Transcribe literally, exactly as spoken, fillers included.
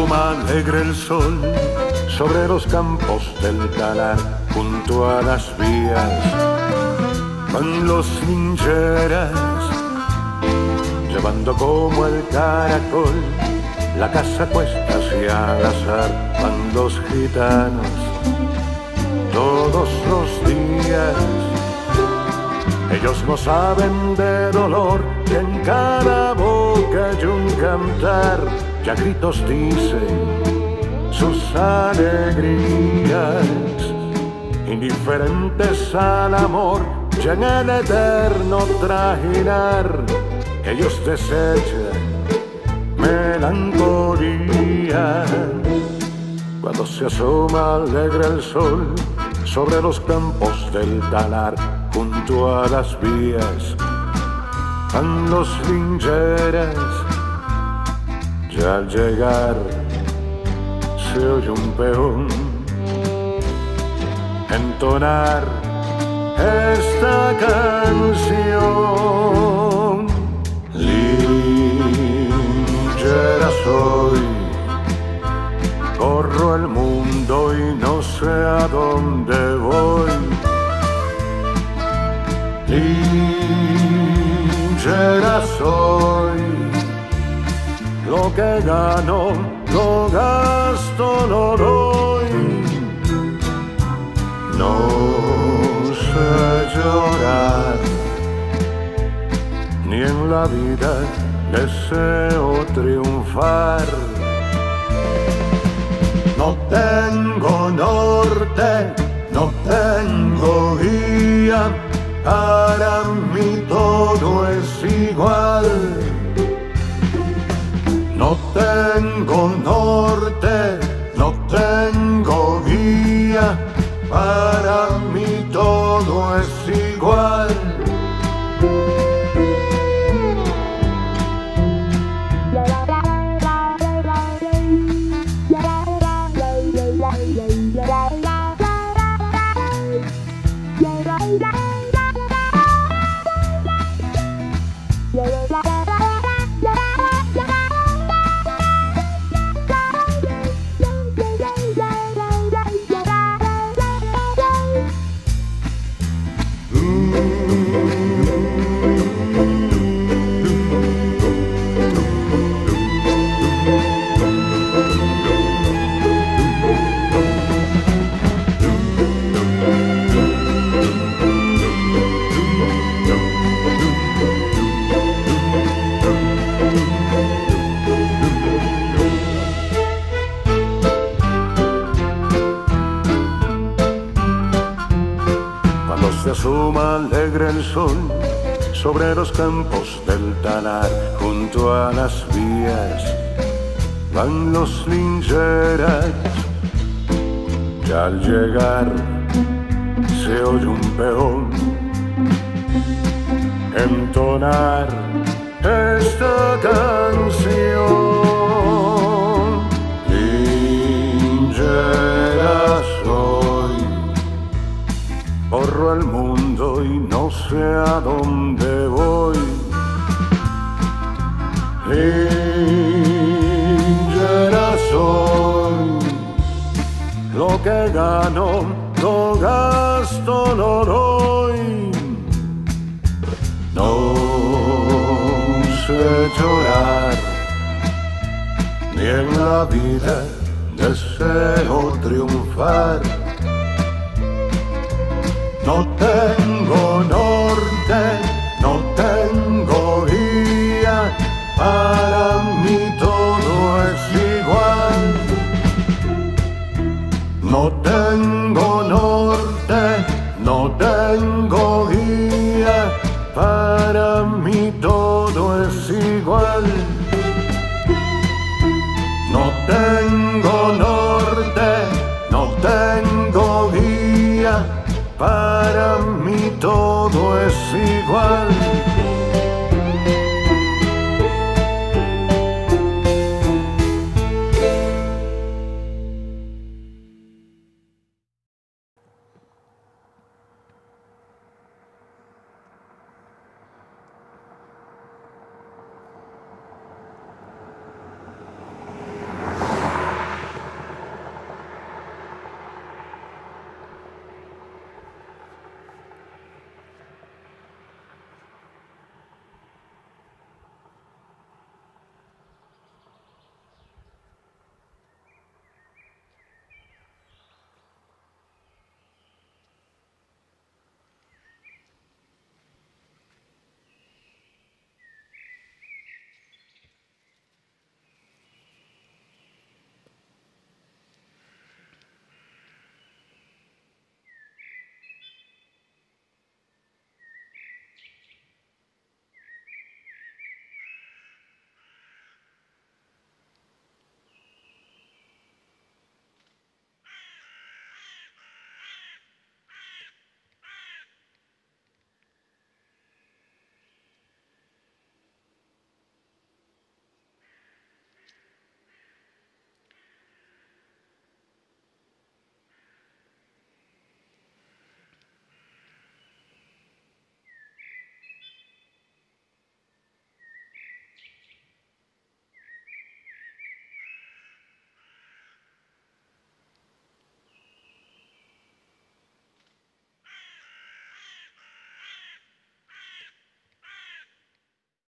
asoma alegre el sol sobre los campos del talar, junto a las vías van los lincheras, llevando como el caracol la casa cuesta hacia al azar. Van los gitanos todos los días, ellos no saben de dolor, que en cada boca hay un cantar, ya gritos dicen sus alegrías, indiferentes al amor, ya en el eterno trajinar, ellos desechan melancolía. Cuando se asoma alegre el sol sobre los campos del talar, junto a las vías van los lincheras, ya al llegar se oye un peón entonar esta canción. Linchera soy, corro el mundo y no sé a dónde voy. Linchera soy, lo que gano lo gasto, lo doy. No sé llorar, ni en la vida deseo triunfar. No tengo norte, no tengo guía, para mí todo es igual. No tengo norte, no tengo guía, para mí todo es igual. Se asoma alegre el sol sobre los campos del talar, junto a las vías van los lincheras, ya al llegar se oye un peón entonar esta canción. Linchera soy, corro el mundo y no sé a dónde voy. Linchera soy, lo que gano lo gasto, lo doy. No sé llorar, ni en la vida deseo triunfar. No tengo norte, no tengo guía, para mí todo es igual. No tengo norte, no tengo guía, para mí todo es igual. No tengo norte, no tengo guía, para mí todo es igual.